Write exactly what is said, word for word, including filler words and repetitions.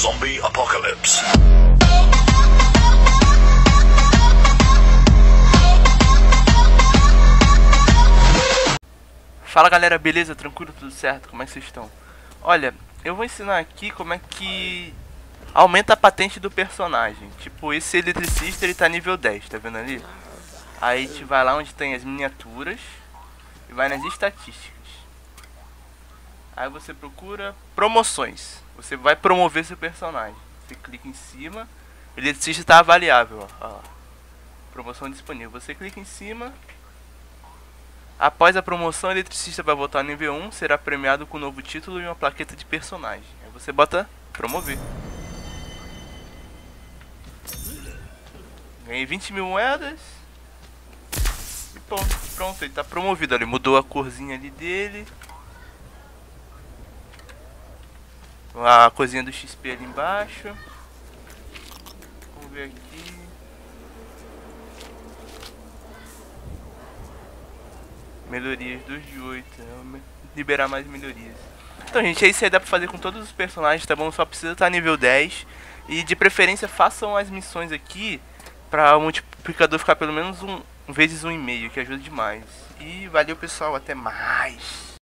Zombie Apocalypse. Fala galera, beleza? Tranquilo? Tudo certo? Como é que vocês estão? Olha, eu vou ensinar aqui como é que aumenta a patente do personagem. Tipo, esse eletricista ele tá nível dez, tá vendo ali? Aí a gente vai lá onde tem as miniaturas e vai nas estatísticas. Aí você procura promoções. Você vai promover seu personagem. Você clica em cima, o eletricista está avaliável, ó. Ó lá. Promoção disponível. Você clica em cima. Após a promoção, o eletricista vai voltar ao nível um, será premiado com um novo título e uma plaqueta de personagem. Aí você bota promover. Ganhei vinte mil moedas. E pronto, pronto, ele está promovido ali. Mudou a corzinha ali dele. A coisinha do X P ali embaixo. Vamos ver aqui. Melhorias dos de oito. Liberar mais melhorias. Então, gente, é isso aí, dá pra fazer com todos os personagens, tá bom? Só precisa estar nível dez. E de preferência façam as missões aqui pra o multiplicador ficar pelo menos um vezes um e meio, que ajuda demais. E valeu, pessoal, até mais.